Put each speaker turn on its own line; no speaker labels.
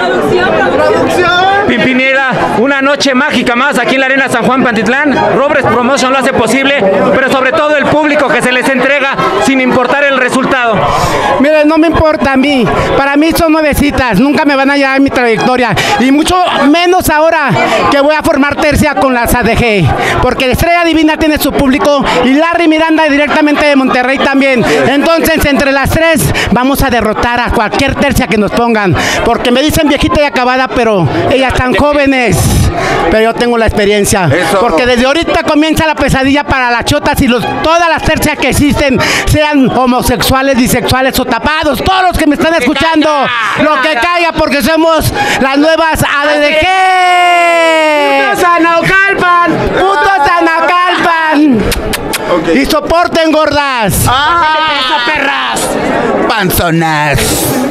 Pimpinela, una noche mágica más aquí en la Arena San Juan Pantitlán. Robles Promotion lo hace posible, pero sobre todo el público que se les entrega sin importar el resultado.
Miren, no me importa a mí. Para mí son nuevecitas, nunca me van a llevar mi trayectoria. Y mucho menos ahora que voy a formar tercia con las ADG. Porque Estrella Divina tiene su público y Larry Miranda directamente de Monterrey también. Entonces, entre las tres vamos a derrotar a cualquier tercia que nos pongan. Porque me dicen viejita y acabada, pero ellas están jóvenes. Pero yo tengo la experiencia.
Eso.
Porque desde ahorita comienza la pesadilla para las chotas y todas las tercias que existen, sean homosexuales, bisexuales o tapados, todos los que me están escuchando, lo que caiga, porque somos las nuevas ADG. ¡Putos Anaucalpan! ¡Putos Anaucalpan!
Okay.
Y soporten, gordas.
¡Perras! Panzonas.